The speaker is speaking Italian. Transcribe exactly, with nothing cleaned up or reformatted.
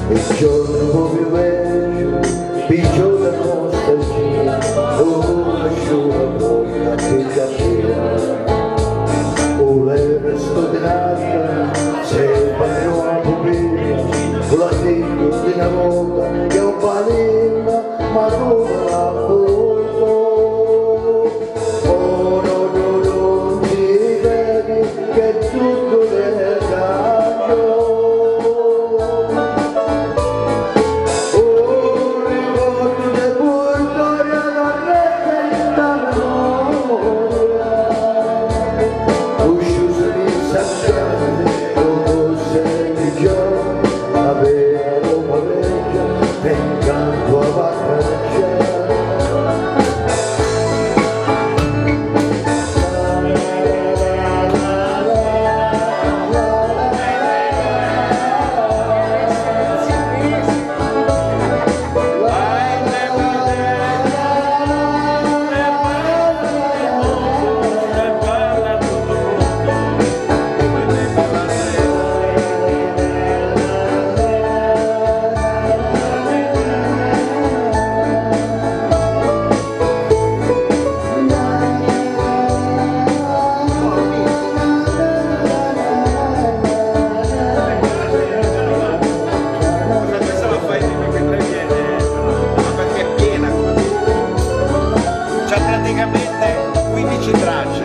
il giorno più vecchio, picchio da nostalgia, oh asciuga bocca che capirà. O resto di nata, se parlo a pupilla, con la dico di una volta che un panino, ma non la porto. Oh no, no, non ti vedi che tutto è cambio. Praticamente quindici tracce.